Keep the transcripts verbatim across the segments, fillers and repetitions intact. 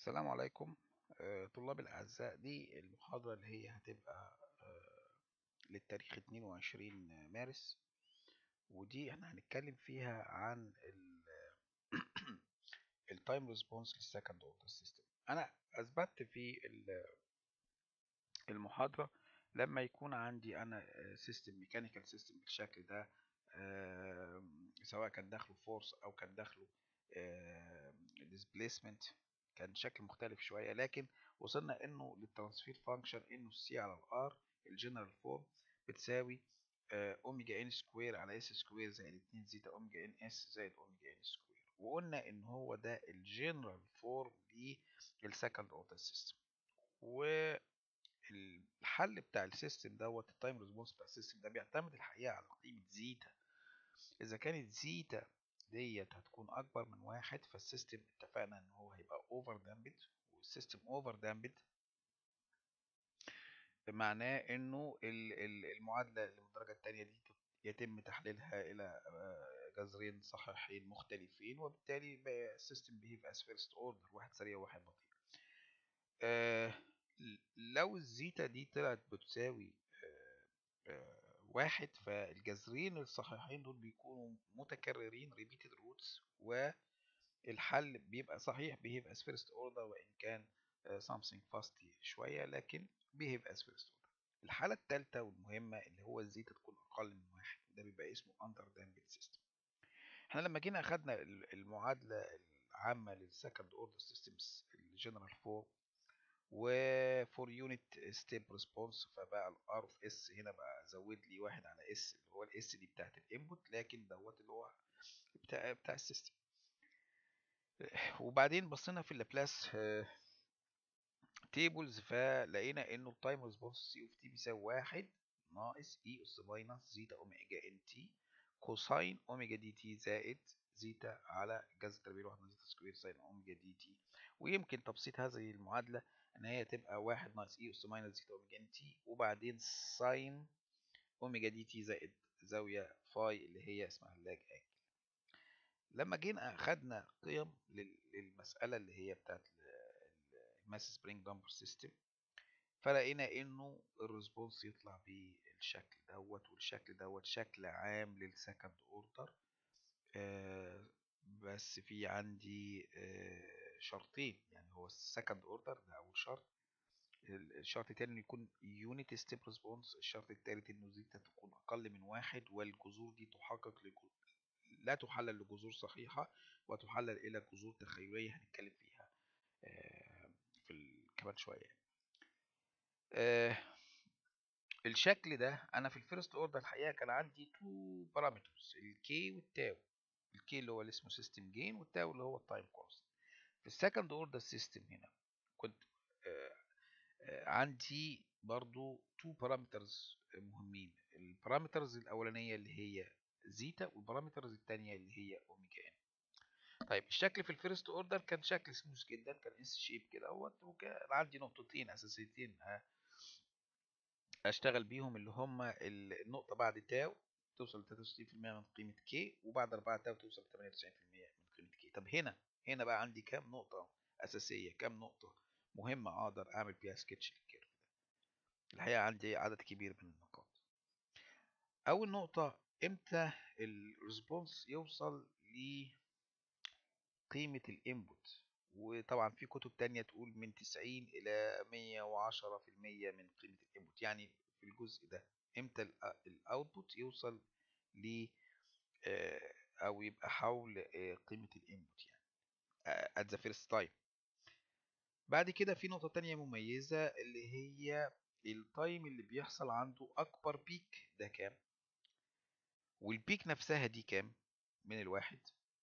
السلام عليكم. آه، طلاب الأعزاء، دي المحاضرة اللي هي هتبقى آه، للتاريخ اتنين وعشرين مارس. ودي احنا هنتكلم فيها عن التايم ريسبونس للسكند اوردر سيستم. انا اثبتت في ال- المحاضرة لما يكون عندي انا سيستم ميكانيكال سيستم بالشكل ده، آه، سواء كان داخله فورس او كان داخله ديسبيسمنت، كان شكل مختلف شوية. لكن وصلنا انه للترانسفير فانكشن انه السي على الار الجنرال فورم بتساوي آه، اوميجا ان سكوير على اس سكوير زائد اتنين زيتا اوميجا ان اس زائد اوميجا ان سكوير. وقلنا ان هو ده الجنرال فورم للسكند اوردر سيستم. والحل بتاع السيستم دوت التايم ريسبونس بتاع السيستم ده بيعتمد الحقيقة على قيمة زيتا. إذا كانت زيتا ديت هتكون أكبر من واحد فالسيستم اتفقنا إن هو هيبقى أوفر دامبد. والسيستم أوفر دامبد معناه إنه ال- ال- المعادلة اللي من الدرجة التانية دي يتم تحليلها إلى آه، جذرين صحيحين مختلفين، وبالتالي بقى السيستم بيهيف as first order، واحد سريع وواحد بطيء. آه، لو الزيتا دي طلعت بتساوي آه، آه، واحد فالجذرين الصحيحين دول بيكونوا متكررين repeated roots، والحل بيبقى صحيح behave as first order، وإن كان آه، something fast شوية لكن behave as first order. الحالة الثالثة والمهمة اللي هو الزيتا تكون أقل من واحد، ده بيبقى اسمه under damped system. احنا لما جينا أخدنا المعادلة العامة للسكند اوردر سيستمز الجنرال فورم و for unit step response، فبقى ال R of S هنا بقى زود لي واحد على S اللي هو ال S دي بتاعت الانبوت، لكن دوت اللي هو بتاع بتاع السيستم. وبعدين بصينا في اللابلاس تيبلز فلقينا انه التايم ريسبونس سي اوف تي بيساوي واحد ناقص اي اس ماينس زيتا اوميجا ان تي كوساين اوميجا دي تي زائد زيتا على جذر تربيع واحد زيتا سكوير ساين اوميجا دي تي. ويمكن تبسيط هذه المعادلة ان هي تبقى واحد ناقص اي اس ماينس زيتا اوميجا ان تي وبعدين ساين اوميجا دي تي زائد زاوية فاي اللي هي اسمها اللاج انجل. لما جينا اخدنا قيم للمسألة اللي هي بتاعت الماس سبرينج دامبر سيستم، فلقينا انه الريسبونس يطلع بالشكل دوت، والشكل دوت شكل عام للسكند اوردر. آه بس في عندي آه شرطين، يعني هو السكند اوردر ده اول شرط. الشرط التاني انه يكون يونت ستيب ريسبونس. الشرط التالت انه زيتا تكون اقل من واحد، والجذور دي تحقق لجو... لا تحلل لجذور صحيحة وتحلل الى جذور تخيلية هنتكلم فيها آه في ال... كمان شوية. آه الشكل ده انا في الفيرست اوردر الحقيقه كان عندي تو بارامترز، الكي والتاو. الكي اللي هو اللي اسمه سيستم جين، والتاو اللي هو التايم كونست. في السكند اوردر سيستم هنا كنت آه آه عندي برضو تو بارامترز مهمين. البارامترز الاولانيه اللي هي زيتا، والبارامترز الثانيه اللي هي اوميجا ان. طيب الشكل في الفيرست اوردر كان شكل سموث جدا، كان اس شيب كده اهوت، وكان عندي نقطتين اساسيتين اشتغل بيهم، اللي هما النقطة بعد تاو توصل ل تلاتة وستين في المية من قيمة كي، وبعد أربعة تاو توصل ل تمانية وتسعين في المية من قيمة كي. طب هنا هنا بقى عندي كام نقطة أساسية، كام نقطة مهمة أقدر أعمل بيها سكتش للكيرف ده. الحقيقة عندي عدد كبير من النقاط. أول نقطة، إمتى الريسبونس يوصل لقيمة الإنبوت. وطبعا في كتب تانية تقول من تسعين إلى مية وعشرة في المية من قيمة الإنبوت. يعني في الجزء ده امتى الاوتبوت يوصل ل آه، او يبقى حول آه، قيمة الانبوت، يعني at the first time. بعد كده في نقطة تانية مميزة اللي هي التايم اللي بيحصل عنده اكبر بيك ده كام، والبيك نفسها دي كام من الواحد،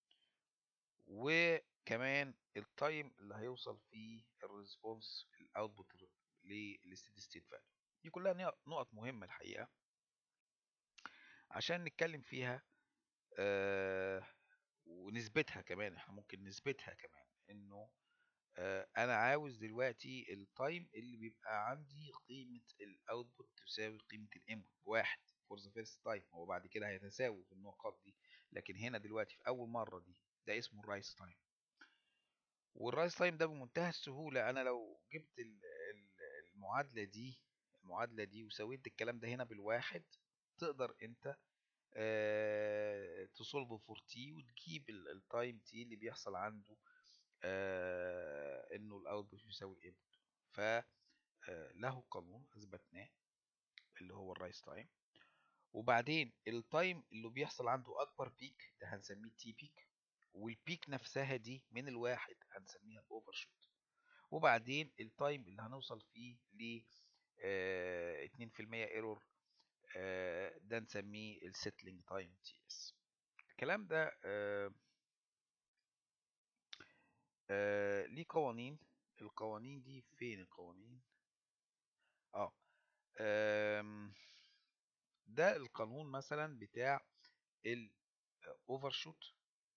وكمان التايم اللي هيوصل فيه الريسبونس الاوتبوت للستيدي ستيت فاليو. دي كلها نقط مهمة الحقيقة عشان نتكلم فيها. آه ونثبتها كمان، احنا ممكن نثبتها كمان انه آه انا عاوز دلوقتي التايم اللي بيبقى عندي قيمة الاوتبوت تساوي قيمة الانبوت بواحد فور ذا فيرست تايم. هو بعد كده هيتساوي في النقاط دي، لكن هنا دلوقتي في اول مرة دي ده اسمه الرايس تايم. والرايس تايم ده بمنتهى السهولة، انا لو جبت ال- ال- المعادلة دي المعادلة دي وسويت الكلام ده هنا بالواحد، تقدر انت آه تصولف فور تي وتجيب التايم تي اللي بيحصل عنده آه انه الاوتبوت بيساوي الانبوت. فله قانون اثبتناه اللي هو الرايس تايم. وبعدين التايم اللي بيحصل عنده اكبر بيك ده هنسميه تي بيك، والبيك نفسها دي من الواحد هنسميها الاوفر شوت. وبعدين التايم اللي هنوصل فيه ل آه اتنين في المية ايرور، آه ده نسميه السيتلينج تايم تي اس. الكلام ده آه آه ليه قوانين. القوانين دي فين القوانين؟ اه آم، ده القانون مثلا بتاع الاوفر شوت.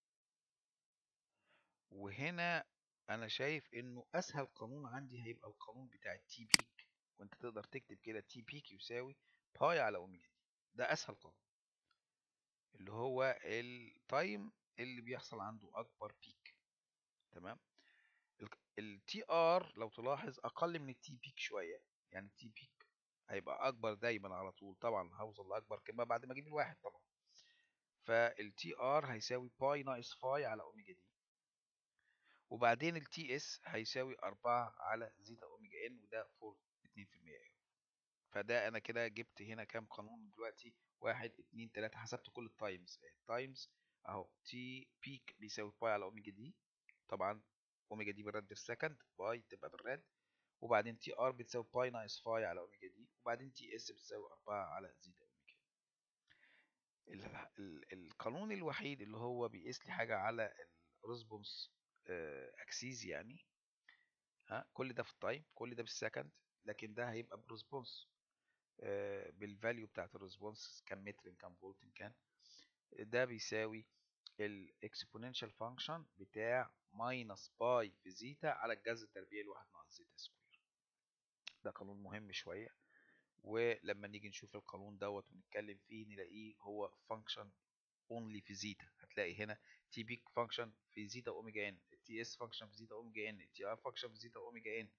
وهنا انا شايف انه اسهل قانون عندي هيبقى القانون بتاع التي بيك، وانت تقدر تكتب كده تي بيك يساوي باي على اوميجا دي. ده اسهل قانون، اللي هو التايم اللي بيحصل عنده اكبر بيك. تمام. التي ار لو تلاحظ اقل من التي بيك شويه، يعني التي بيك هيبقى اكبر دايما على طول، طبعا هوصل لاكبر كما بعد ما اجيب الواحد طبعا. فالتي ار هيساوي باي ناقص فاي على اوميجا دي، وبعدين التي اس هيساوي أربعة على زيتا اوميجا ان، وده فور اتنين في المية. فده انا كده جبت هنا كام قانون دلوقتي؟ واحد اتنين تلاتة، حسبت كل التايمز. التايمز اهو تي بيك بيساوي باي على اوميجا دي، طبعا اوميجا دي بالرد السكند، باي تبقى بالرد. وبعدين تي ار بتساوي باي ناقص فاي على اوميجا دي، وبعدين تي اس بتساوي أربعة على زيتا اوميجا. ال- ال- القانون الوحيد اللي هو بيقيس لي حاجة على الريسبونس اكسيز يعني، ها كل ده في التايم، كل ده بالسكند، لكن ده هيبقى بريسبونس بالفاليو بتاعت الريسبونس، كام متر كام فولت كان. ده بيساوي الاكسبوننشال فانكشن بتاع ماينس باي في زيتا على الجذر التربيعي لواحد ناقص زيتا سكوير. ده قانون مهم شوية، ولما نيجي نشوف القانون دوت ونتكلم فيه نلاقيه هو فانكشن اونلي في زيتا. هتلاقي هنا تي بيك فانكشن في زيتا اوميجا ان، تي اس فانكشن في زيتا اوميجا ان، تي ار فانكشن في زيتا اوميجا ان.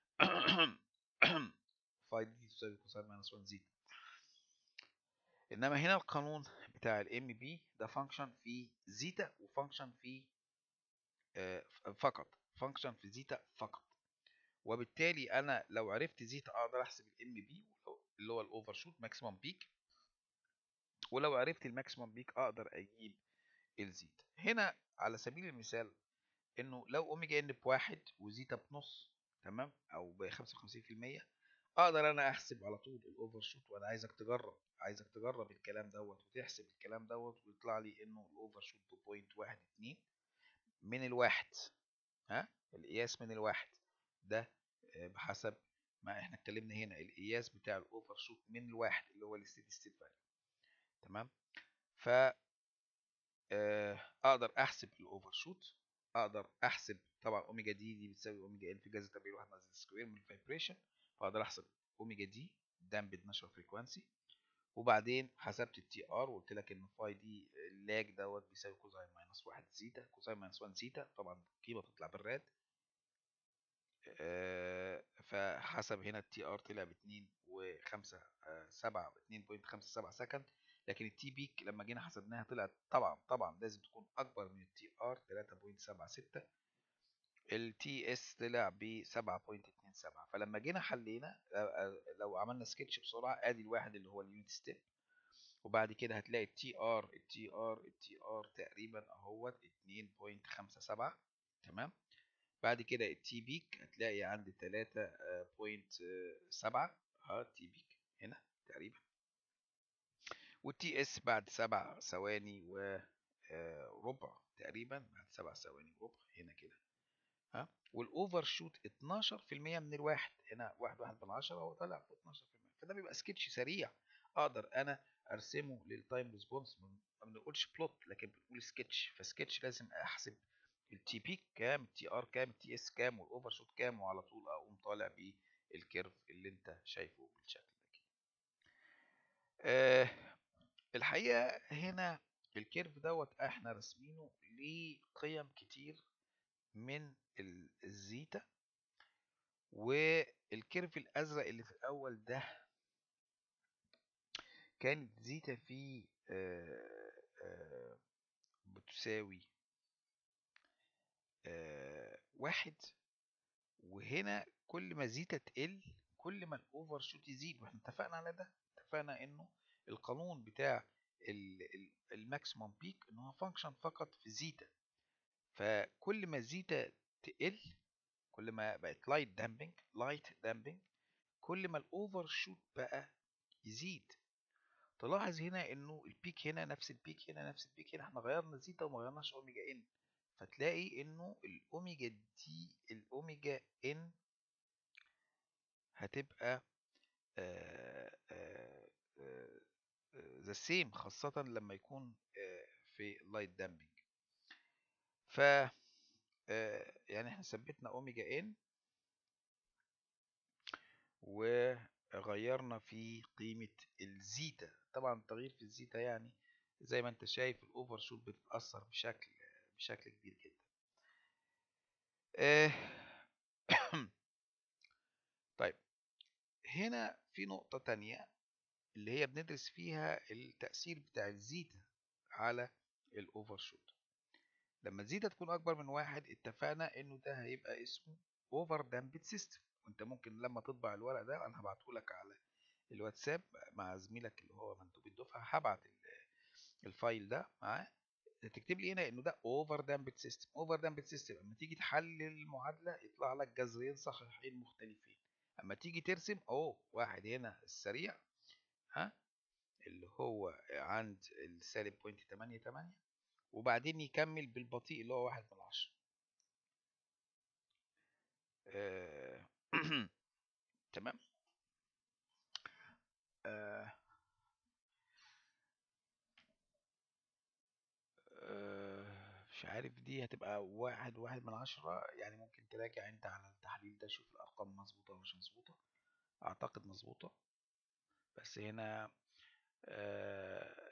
فاي دي تساوي كوساين ماينس واحد زيتا. انما هنا القانون بتاع الام بي ده فانكشن في زيتا وفانكشن في آه، فقط، فانكشن في زيتا فقط. وبالتالي انا لو عرفت زيتا اقدر احسب الام بي اللي هو الاوفر شوت ماكسيمم بيك، ولو عرفت الماكسيمم بيك اقدر اجيب الزيتا. هنا على سبيل المثال انه لو اوميجا ان بواحد وزيتا بنص، تمام، او ب خمسة وخمسين في المية، اقدر انا احسب على طول الاوفر شوت. وانا عايزك تجرب، عايزك تجرب الكلام دوت وتحسب الكلام دوت، ويطلع لي انه الاوفر شوت بوينت واحد اتنين من الواحد. ها القياس من الواحد ده آه، بحسب ما احنا اتكلمنا هنا، القياس بتاع الاوفر شوت من الواحد اللي هو الستيدي ستيت فاليو. تمام. ف آه، اقدر احسب الاوفر شوت، اقدر احسب طبعا اوميجا دي دي بتساوي اوميجا ان في جذر تربيع واحد ناقص سكوير من الفايبريشن، فاقدر احسب اوميجا دي دامبد ناتشورال فريكوانسي. وبعدين حسبت التي ار وقلت لك ان فاي دي اللاج دوت بيساوي كوزاين ماينس واحد زيتا، كوزاين ماينس واحد زيتا طبعا القيمه تطلع بالراد. آه، فحسب هنا التي ار طلع ب اتنين وخمسة سبعة اتنين فاصلة خمسة سبعة سكند. لكن التي بيك لما جينا حسبناها طلعت طبعا طبعا لازم تكون اكبر من التي ار تلاتة فاصلة سبعة ستة. التي اس طلع ب سبعة فاصلة اتنين سبعة. فلما جينا حلينا آه، آه، لو عملنا سكتش بسرعه، ادي الواحد اللي هو اليونت ستيب، وبعد كده هتلاقي التي ار التي ار التي ار تقريبا اهوت اتنين فاصلة خمسة سبعة. تمام. بعد كده التي بيك هتلاقي عندي تلاتة فاصلة سبعة، ها التي بيك هنا تقريبا. والتي اس بعد سبع ثواني وربع تقريبا، بعد سبع ثواني وربع هنا كده. ها والاوفر شوت اتناشر في المية من الواحد، هنا واحد واحد من عشرة، هو طلع في اتناشر في المية. فده بيبقى سكتش سريع اقدر انا ارسمه للتايم ريسبونس. ما بنقولش بلوت لكن بنقول سكتش. فسكتش لازم احسب التي بيك كام، التي ار كام، التي اس كام، والاوفر شوت كام، وعلى طول اقوم طالع بالكيرف اللي انت شايفه بالشكل ده كده. آه الحقيقه هنا الكيرف دوت احنا راسمينه لقيم كتير من ال- الزيتا، والكيرف الازرق اللي في الاول ده كانت زيتا فيه آه، آه، بتساوي آه، واحد. وهنا كل ما زيتا تقل كل ما الاوفر شوت يزيد، واحنا اتفقنا على ده. اتفقنا انه القانون بتاع الماكسيموم بيك ان هو فانكشن فقط في زيتا، فكل ما زيتا تقل كل ما بقت لايت دامبنج لايت دامبنج كل ما الاوفر شوت بقى يزيد. تلاحظ هنا انه البيك هنا نفس البيك هنا نفس البيك هنا، احنا غيرنا زيتا وما غيرناش اوميجا ان، فتلاقي انه الاوميجا دي الاوميجا ان هتبقى ذا سيم، خاصة لما يكون آه، في لايت دامبنج. ف آه، يعني احنا ثبتنا اوميجا ان وغيرنا في قيمة الزيتا. طبعا التغيير في الزيتا يعني زي ما انت شايف الاوفر شوت بتتأثر بشكل بشكل كبير جدا. آه، طيب هنا في نقطة تانية اللي هي بندرس فيها التأثير بتاع الزيتا على الاوفر شوت. لما الزيتا تكون اكبر من واحد اتفقنا انه ده هيبقى اسمه اوفر دامبد سيستم. وانت ممكن لما تطبع الورق ده انا هبعته لك على الواتساب مع زميلك اللي هو مندوب الدفعه، هبعت الفايل ده معاه، تكتب لي هنا انه ده اوفر دامبد سيستم. اوفر دامبد سيستم لما تيجي تحلل المعادله يطلع لك جذرين صحيحين مختلفين. اما تيجي ترسم اهو واحد هنا السريع، ها، اللي هو عند السالب بوينت تمانية تمانية، وبعدين يكمل بالبطيء اللي هو واحد من عشرة. آه، تمام. آه، آه، مش عارف دي هتبقى واحد واحد من عشرة، يعني ممكن تراجع انت على التحليل ده شوف الأرقام مظبوطة ولا مش مظبوطة. أعتقد مظبوطة، بس هنا آه،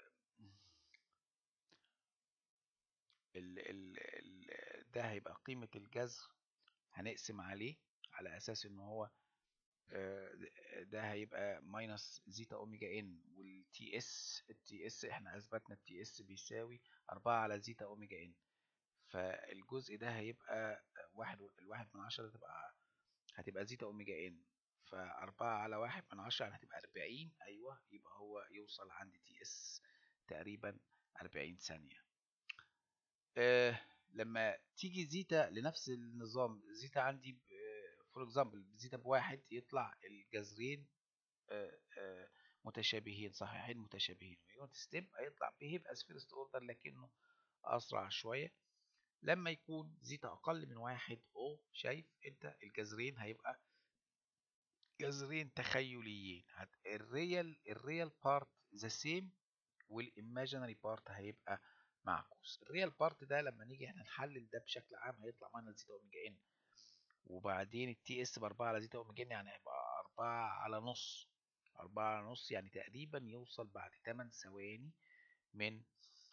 ال ال ال ده هيبقى قيمة الجذر، هنقسم عليه على أساس إن هو آه، ده هيبقى ماينس زيتا اوميجا ان، والتي اس التي اس احنا اثبتنا التي اس بيساوي أربعة على زيتا اوميجا ان، فالجزء ده هيبقى واحد. الواحد من عشرة تبقى هتبقى زيتا اوميجا ان، فأربعة على واحد من عشرة يعني هتبقى أربعين. أيوه، يبقى هو يوصل عند تي اس تقريبا أربعين ثانية. آه لما تيجي زيتا لنفس النظام، زيتا عندي فور اكزامبل زيتا بواحد، يطلع الجذرين آه آه متشابهين صحيحين متشابهين. يونت ستيب هيطلع بيهيف از فيرست اوردر لكنه اسرع شويه. لما يكون زيتا اقل من واحد او شايف انت الجذرين هيبقى جذرين تخيليين، الريال الريال بارت ذا سيم والايماجينري بارت هيبقى معكوس. الريال بارت ده لما نيجي احنا نحلل ده بشكل عام هيطلع معانا زيتا اوميجا ان، وبعدين التي اس ب أربعة على زيتا اوميجا ان، يعني هيبقى أربعة على نص. أربعة على نص يعني تقريبا يوصل بعد تمن ثواني من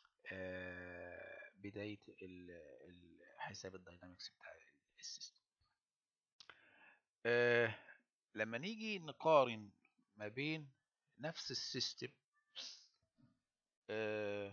آه بداية حساب الداينامكس بتاع السيستم. آه لما نيجي نقارن ما بين نفس السيستم، آه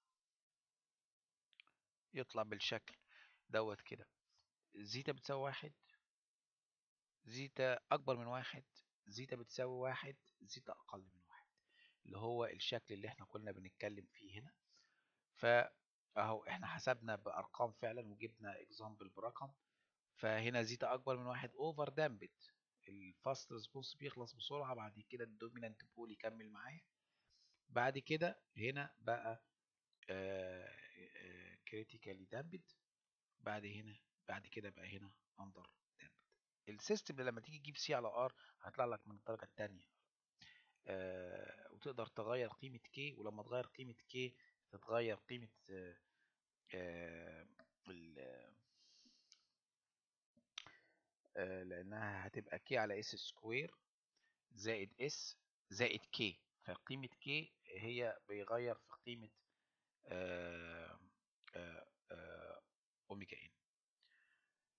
يطلع بالشكل دوت كده. زيتا بتساوي واحد، زيتا أكبر من واحد، زيتا بتساوي واحد، زيتا أقل من واحد، اللي هو الشكل اللي احنا كنا بنتكلم فيه هنا. فأهو احنا حسبنا بأرقام فعلا وجبنا اكزامبل برقم. فهنا زيتا أكبر من واحد أوفر دامبت، الفاست ريسبونس بيخلص بسرعة، بعد كده الدومينانت بول يكمل معايا، بعد كده هنا بقى كريتيكالي دامبت، بعد هنا بعد كده بقى هنا اندر دامبت. السيستم اللي لما تيجي تجيب سي على ار هيطلع لك من الدرجة التانية. آه وتقدر تغير قيمة كي، ولما تغير قيمة كي تتغير قيمة آه آه آه لأنها هتبقى كي على اس سكوير زائد اس زائد كي، فقيمة كي هي بيغير في قيمة آه آه آه أوميجا إن.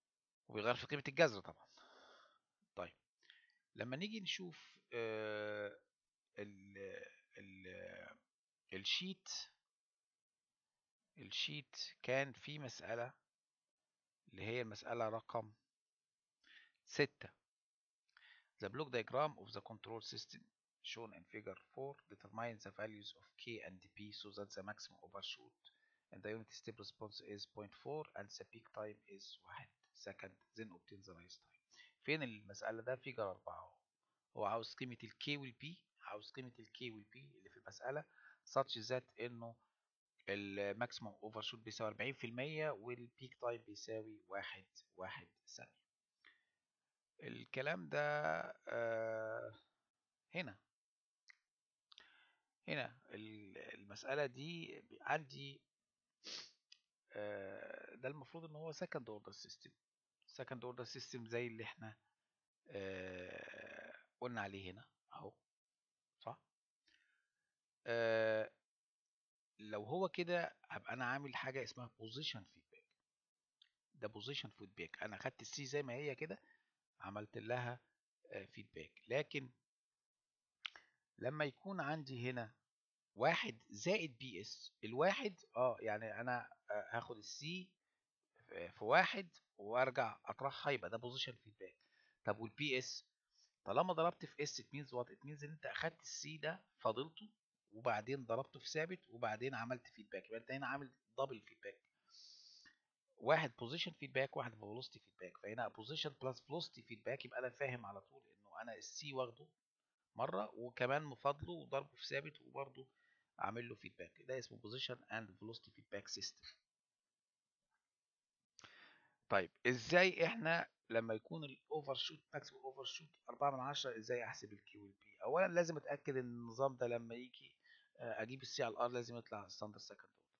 وبيغير في قيمة الجذر طبعا. طيب لما نيجي نشوف آه ال ال الشيت الشيت كان في مسألة اللي هي المسألة رقم ستة. The block diagram of the control system shown in figure four determines the values of K and P so that the maximum overshoot and the unit step response is zero point four and the peak time is one second, then obtain the rise time. فين المسألة؟ ده فيجر أربعة. هو عاوز قيمة ال K وال P، عاوز قيمة ال K وال P اللي في المسألة such that إنه الماكسيموم اوفرشوت بيساوي أربعين في المية والبيك تايم بيساوي واحد واحد ثانية. الكلام ده آه هنا هنا المسألة دي عندي آه ده المفروض ان هو سكند اوردر سيستم. سكند اوردر سيستم زي اللي احنا آه قلنا عليه هنا اهو، صح؟ آه لو هو كده هبقى انا عامل حاجة اسمها بوزيشن فيدباك. ده بوزيشن فيدباك، انا خدت السي زي ما هي كده عملت لها فيدباك. لكن لما يكون عندي هنا واحد زائد بي اس، الواحد اه يعني انا هاخد السي في واحد وارجع اطرحها، يبقى ده بوزيشن فيدباك. طب والبي اس طالما ضربت في اس ات مينز وات؟ ات مينز ان انت اخدت السي ده فضلته وبعدين ضربته في ثابت وبعدين عملت فيدباك، يبقى انت هنا عامل دبل فيدباك. واحد بوزيشن فيدباك واحد فيلوسيتي فيدباك. فهنا بوزيشن بلس فيلوسيتي فيدباك يبقى انا فاهم على طول انه انا السي واخده مره وكمان مفاضله وضربه في ثابت وبرده اعمل له فيدباك. ده اسمه بوزيشن اند فيلوسيتي فيدباك سيستم. طيب ازاي احنا لما يكون الاوفر شوت ماكسيمم اوفر شوت أربعة من عشرة ازاي احسب الكيو والبي؟ اولا لازم اتاكد ان النظام ده لما يجي اجيب السي على الار لازم يطلع ستاندرد سكند اوردر،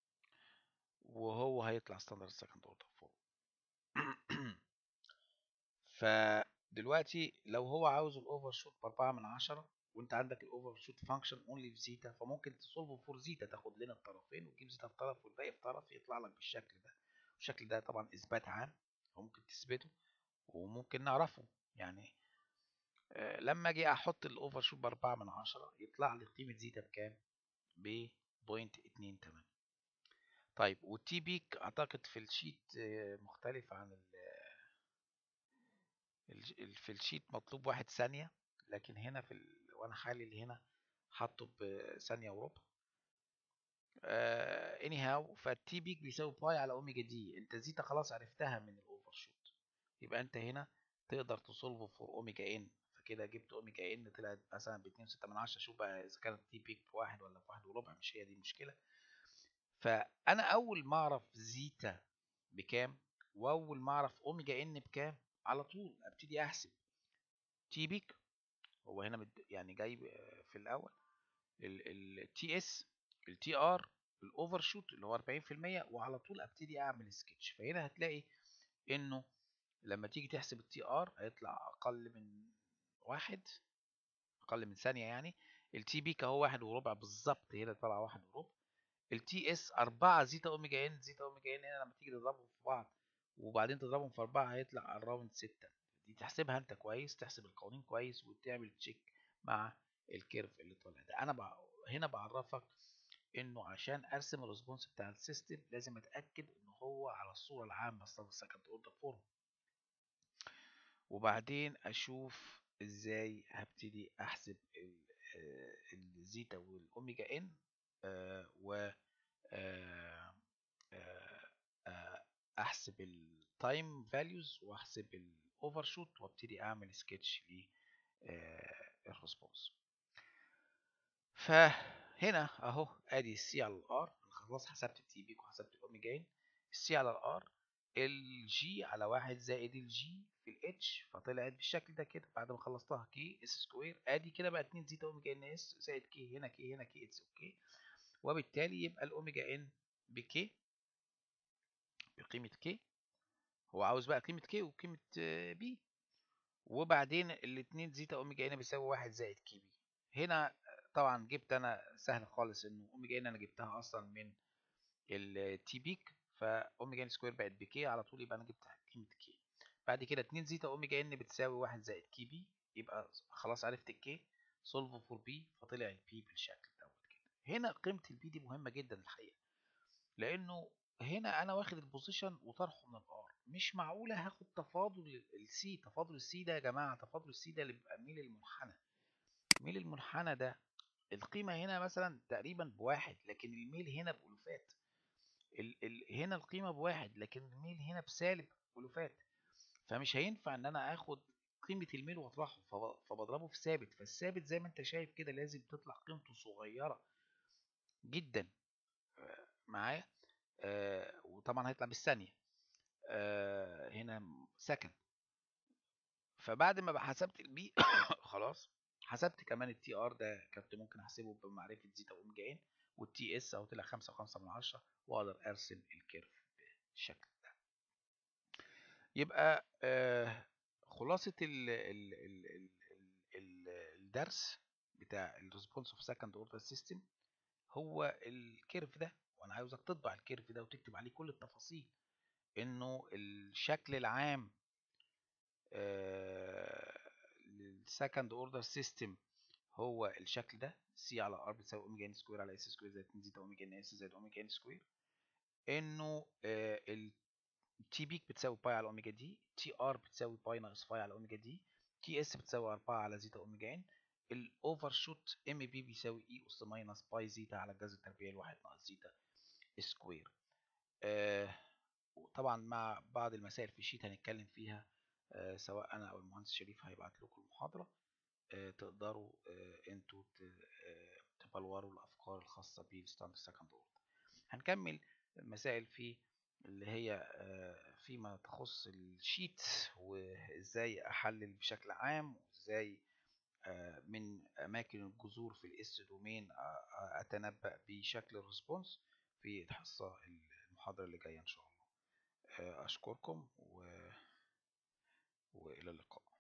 وهو هيطلع ستاندرد سكند اوردر فوق. فدلوقتي لو هو عاوز الاوفر شوت بأربعة من عشرة وانت عندك الاوفر شوت فانكشن اونلي في زيتا، فممكن تصولفه فور زيتا، تاخد لنا الطرفين وتجيب زيتا في طرف والباقي في طرف يطلع لك بالشكل ده. الشكل ده طبعا اثبات عام وممكن تثبته وممكن نعرفه. يعني آه لما اجي احط الاوفر شوت بأربعة من عشرة يطلع لي قيمة زيتا بكام؟ ب صفر فاصلة اتنين تمانية. طيب والتي بيك اعتقد في الشيت آه مختلف عن في الشيت مطلوب واحد ثانية، لكن هنا في ال... وانا حالل هنا حاطه بثانية وربع. آه اني هاو فالتي بيك بيساوي باي على اوميجا دي. انت زيتا خلاص عرفتها من الاوفر شوت، يبقى انت هنا تقدر تصولفه فور اوميجا ان. فكده جبت اوميجا ان طلعت مثلا ب اتنين وستة من عشرة. شوف بقى اذا كانت تي بيك بواحد ولا بواحد وربع، مش هي دي المشكلة. فانا اول ما اعرف زيتا بكام واول ما اعرف اوميجا ان بكام على طول ابتدي احسب تي بيك. هو هنا يعني جاي في الاول التي اس التي ار الاوفر شوت اللي هو أربعين في المية وعلى طول ابتدي اعمل سكتش. فهنا هتلاقي انه لما تيجي تحسب التي ار هيطلع اقل من واحد، اقل من ثانيه يعني. التي بي كهو واحد وربع بالظبط، هنا طلع واحد وربع. التي اس أربعة زيتا اوميجا ان. زيتا اوميجا ان هنا لما تيجي تضربهم في بعض وبعدين تضربهم في أربعة هيطلع الراوند ستة. دي تحسبها انت كويس، تحسب القوانين كويس وتعمل تشيك مع الكيرف اللي طالع ده. انا بقى هنا بعرفك انه عشان ارسم الريسبونس بتاع السيستم لازم اتاكد ان هو على الصوره العامه سكند اوردر فورم، وبعدين اشوف ازاي هبتدي احسب الزيتا والاوميجا ان و آه، آه، آه، احسب التايم فاليوز واحسب الاوفر شوت وابتدي اعمل سكتش للريسبونس. فهنا اهو ادي السي على الار، خلاص حسبت التي بيك وحسبت الاوميجا ان. السي على الار الجي على واحد زائد الجي في الاتش، فطلعت بالشكل ده كده بعد ما خلصتها كي اس سكوير. ادي كده بقى اتنين زيتا اوميجا ان اس زائد كي، هنا كي هنا كي، اتس اوكي. وبالتالي يبقى الاوميجا ان بكي بقيمة كي. هو عاوز بقى قيمة كي وقيمة بي، وبعدين الاتنين زيتا اوميجا ان بيساوي واحد زائد كي بي. هنا طبعا جبت انا سهل خالص انه اوميجا ان انا جبتها اصلا من التي بيك، فاوميجا ان سكوير بقت بكي على طول، يبقى انا جبت قيمة كي. بعد كده اتنين زيتا اوميجا ان بتساوي واحد زائد كي بي، يبقى خلاص عرفت الكي، سولف فور بي، فطلع البي بالشكل دوت كده. هنا قيمة البي دي مهمة جدا الحقيقة، لانه هنا انا واخد البوزيشن وطرحه من الار، مش معقولة هاخد تفاضل السي. تفاضل السي ده يا جماعة، تفاضل السي ده اللي بيبقى ميل المنحنى. ميل المنحنى ده القيمة هنا مثلا تقريبا بواحد، لكن الميل هنا بألوفات. ال ال هنا القيمة بواحد، لكن الميل هنا بسالب ألوفات. فمش هينفع ان انا اخد قيمة الميل واطرحه فبضربه في ثابت، فالثابت زي ما انت شايف كده لازم تطلع قيمته صغيرة جدا معايا. آه وطبعا هيطلع بالثانية، آه هنا سكند. فبعد ما بقى حسبت البي خلاص حسبت كمان التي ار ده، كنت ممكن احسبه بمعرفة زيتا اوميجا ان، والتي اس اهو طلع خمسة وخمسة من عشرة، واقدر ارسم الكيرف بالشكل ده. يبقى آه خلاصة ال ال ال ال ال الدرس بتاع الريسبونس اوف سكند اوردر سيستم هو الكيرف ده، وانا عاوزك تطبع الكيرف ده وتكتب عليه كل التفاصيل. انه الشكل العام للسكند اوردر سيستم هو الشكل ده، سي على ار بتساوي اوميجا ان سكوير على اس سكوير زائد اتنين زيتا اوميجا ان اس زائد اوميجا ان سكوير. انه التي بيك بتساوي باي على اوميجا دي، تي ار بتساوي باي ناقص باي على اوميجا دي، تي اس بتساوي اربعة على زيتا اوميجا ان. الاوفر شوت ام بي بيساوي اي اس ماينس باي زيتا على الجذر التربيعي الواحد ناقص زيتا سكوير. آه وطبعا مع بعض المسائل في الشيت هنتكلم فيها، آه سواء انا او المهندس شريف هيبعت لكم المحاضرة، آه تقدروا آه انتوا آه تبلوروا الافكار الخاصة بالستاندرد سكند اوردر. هنكمل مسائل في اللي هي آه فيما تخص الشيت، وازاي احلل بشكل عام، وازاي آه من اماكن الجذور في الاس دومين اتنبأ بشكل الريسبونس في الحصة المحاضرة اللي جاية ان شاء الله. اشكركم و... والى اللقاء.